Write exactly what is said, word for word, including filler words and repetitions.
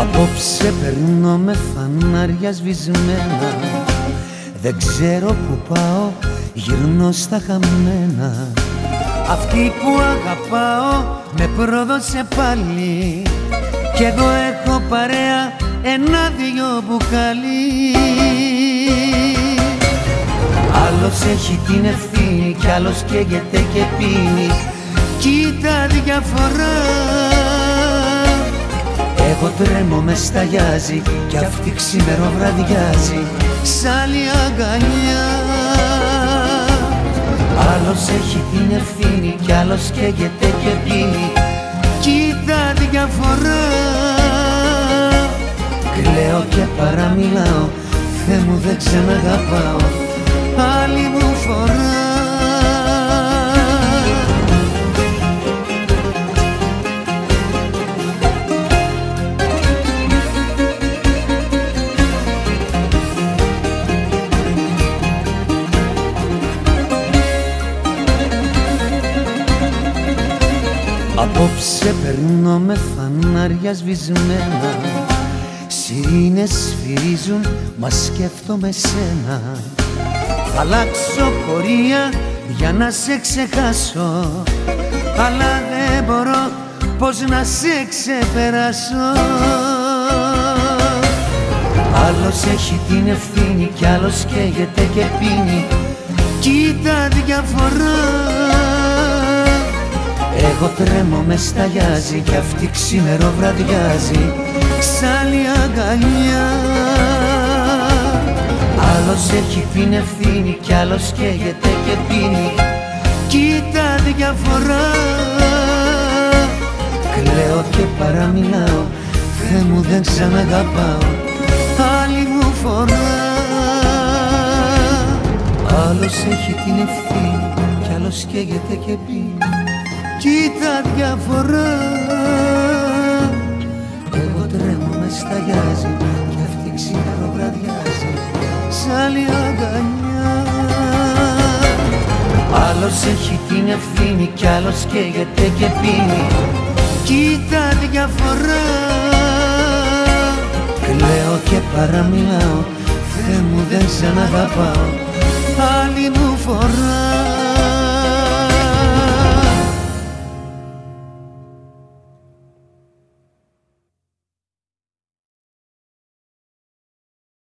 Απόψε περνώ με φανάρια σβησμένα, δεν ξέρω που πάω, γυρνώ στα χαμένα. Αυτή που αγαπάω με πρόδωσε πάλι, κι εγώ έχω παρέα ένα-δυο μπουκάλι. Άλλος έχει την ευθύνη κι άλλος καίγεται και πίνει, κοίτα διαφορά. Εγώ τρέμω με σταγιάζει κι αυτή ξημεροβραδιάζει σ' άλλη αγκαλιά. Άλλος έχει την ευθύνη κι άλλος καίγεται και πίνει, κοίτα διαφορά. Κλαίω και παραμιλάω, Θεέ μου δεν ξαναγαπάω άλλη μου φορά. Απόψε περνώ με φανάρια σβησμένα, σιρήνες σφυρίζουν μα σκέφτομαι σένα. Θα αλλάξω πορεία για να σε ξεχάσω, αλλά δεν μπορώ πως να σε ξεπεράσω. Άλλος έχει την ευθύνη κι άλλος καίγεται και πίνει, κοίτα διαφορά. Εγώ τρέμω με σταγιάζει κι αυτή ξημεροβραδιάζει σ' άλλη αγκαλιά. Άλλος έχει την ευθύνη κι άλλος καίγεται και πίνει, κοίτα διαφορά. Κλαίω και παραμιλάω, Θεέ μου δεν ξαναγαπάω άλλη μου φορά. Άλλος έχει την ευθύνη κι άλλος καίγεται και πίνει, κοίτα διαφορά. Εγώ τρέμω με σταγιάζει κι αυτή ξημεροβραδιάζει σ' άλλη αγκαλιά. Άλλος έχει την ευθύνη κι άλλος καίγεται και πίνει, κοίτα διαφορά. Κλαίω και παραμιλάω, Θεέ μου δεν ξαναγαπάω άλλη μου